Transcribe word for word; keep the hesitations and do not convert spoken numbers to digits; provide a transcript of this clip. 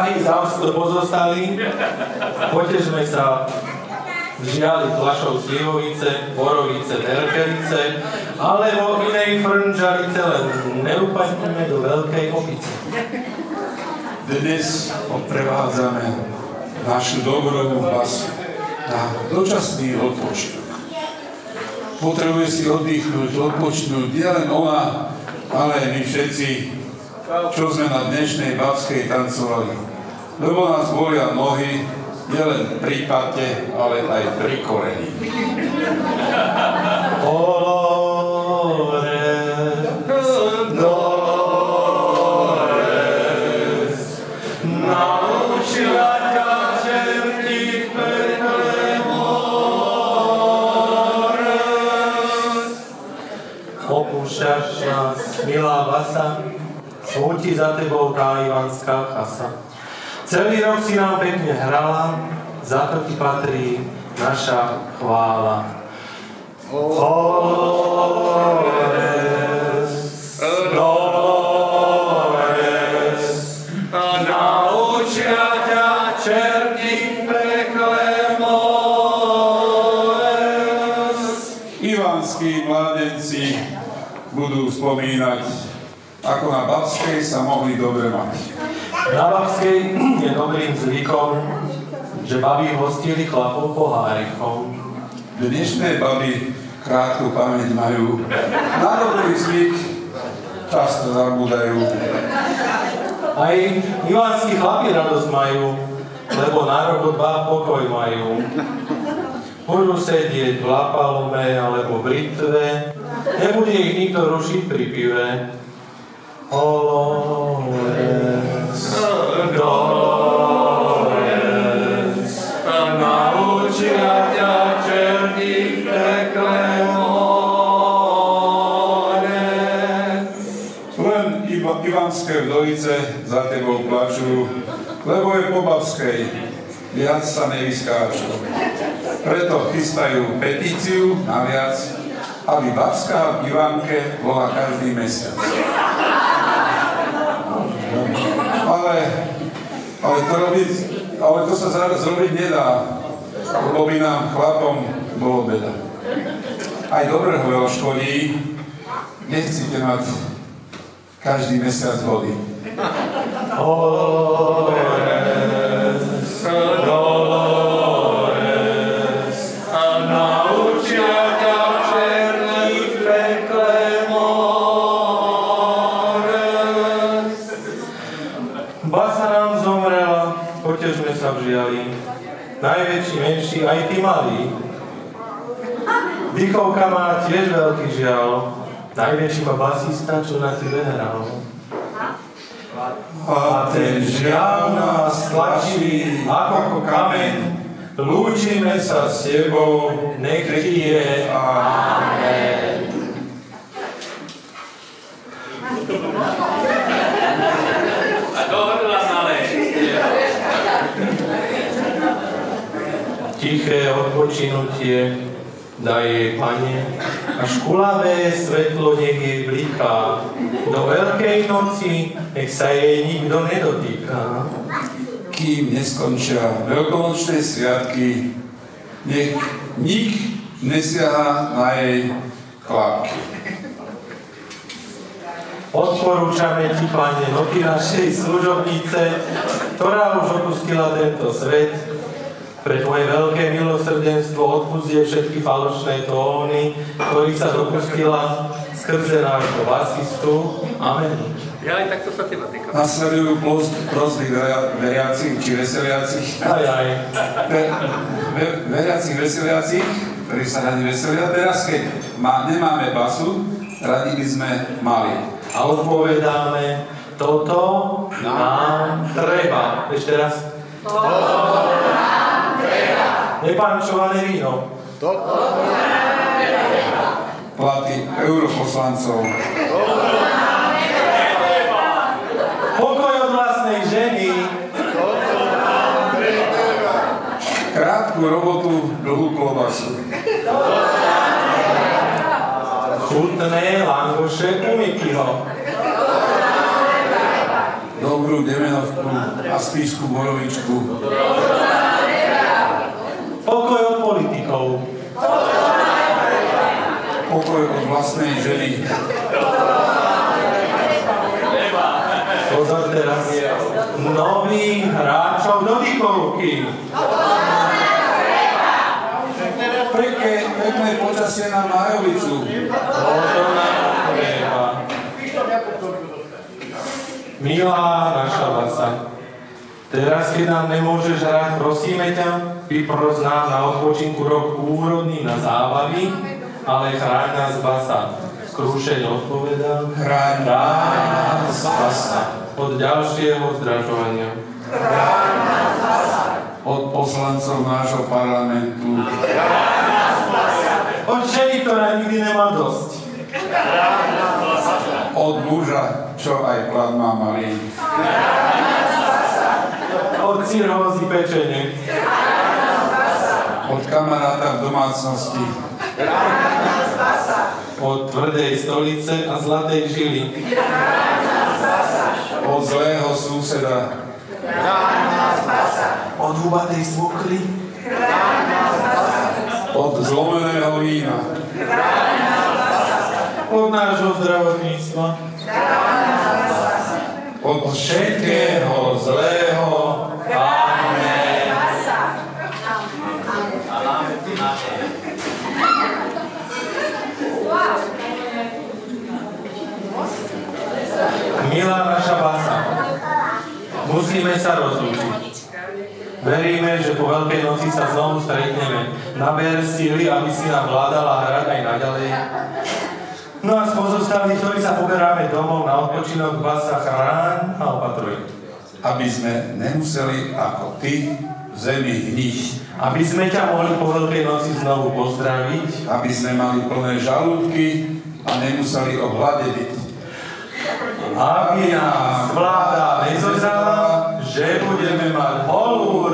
Drahí záusto pozostali, potežme sa v žiali fľašou slivovice, borovice, terkelice, alebo inej frnžalice, len neupadneme do veľkej opice. Dnes odprevádzame našu dobrovú basu na dočasný odpočinok. Potrebuje si oddychnúť, odpočnúť, nie len ona, ale aj my všetci, čo sme na dnešnej babskej tancovali. Lebo nás bolia nohy, nielen pri pate, ale aj pri koreni. Opúšťaš nás, milá basa, smúti za tebou tá ivanská chasa. Celý rok si nám pekne hrala, za to ti patrí naša chvála. Ores, Dolores, naučia ťa čerti v pekle mores. Ivanskí mládenci budú spomínať, ako na babskej sa mohli dobre mať. Na babskej je dobrým zvykom, že babi hostili chlapov pohárikom. Dnešné baby krátku pamäť majú, na dobrý zvyk často zabúdajú. Aj ivanskí chlapi radosť majú, lebo na rok dva pokoj majú. Budú sedieť v lapalome alebo britve, nebude ich nikto rušiť pri pive. Dolores, Dolores, naučia ťa čerti v pekle mores. Len iba ivanské vdovice za tebou plačú, lebo je po babskej, viac sa nevyskáču. Preto chystajú petíciu na viac, aby babská v Ivanke bola každý mesiac. Ale, ale, to robiť, ale to sa zaraz robiť nedá, lebo by nám chlapom bolo beda. Aj dobrého veľa škodí, nechcete mať každý mesiac vody. Dolores, Dolores, naučia ťa čerti v pekle mores. Basa nám zomrela, potežme sa v žiali, najväčší, menší, aj tí malí. Dýchovka má tiež veľký žiaľ, najväčší má basista, čo na tebe hral. A ten žiaľ nás tlačí ako kameň, lúčime sa s tebou, nech ti je amen. Tiché odpočinutie daj jej, Pane, a škulavé svetlo nech jej bliká. Do veľkej noci nech sa jej nikto nedotýka. Kým neskončia veľkonočné sviatky, nech nik nesiaha na jej klapky. Odporúčame ti, Pane, noty našej služobnice, ktorá už opustila tento svet. Pre tvoje veľké milosrdenstvo odpustie všetky falošné tóny, ktorých sa dopustila skrze nášho basistu. Amen. Ja aj takto sa teba týka. Nasledujú prosby veriacich či veseliacich. Aj, aj. Ve, ve, veriacich veseliacich, ktorí sa radi veselia. Teraz, keď má, nemáme basu, radi by sme mali. A odpovedáme, toto nám treba. Ešte raz. Toto nám treba. Nepančované víno. Toto nám treba. Platy europoslancov. Toto nám treba. Pokoj od vlastnej ženy. Toto nám treba. Krátku robotu, dlhú klobasu. Toto nám treba. Chutné langoše u Mikyho. dobrú Demenovku a Spišskú Borovičku, Pokoj od politikov. pokoj od vlastnej ženy, Pozor teraz. Nových hráčov do výkovky. pekné, pekné počasie na Majovicu, Toto nám treba. Milá naša Basa, teraz, keď nám nemôžeš hrať, prosíme ťa, vypros nám na odpočinku rok úrodný na zábavy, ale chráň nás, Basa. Skrúšeň odpovedá. chráň nás, Basa, Od ďalšieho zdražovania. od poslancov nášho parlamentu, Od ženy, ktorá nikdy nemá dosť. od muža, čo aj plat má malý, Od cirhózy pečenie. od kamaráta v domácnosti, Od tvrdej stolice a zlatej žily. od zlého suseda, Od hubatej svokry. od zlomeného vína, Od nášho zdravotníctva. od všetkého zlého. Amen. Milá naša Basa, musíme sa rozlúčiť. Veríme, že po Veľkej noci sa znovu stretneme. Naber síly, aby si nám vládala hrať aj naďalej. No a z pozostalých, ktorí sa poberáme domov na odpočinok, Basa, chráň a opatruj. Aby sme nemuseli ako ty v zemi hniť, Aby sme ťa mohli po Veľkej noci znovu pozdraviť. aby sme mali plné žalúdky a nemuseli o hlade byť. Aby nás vláda nezozala, že budeme mať holú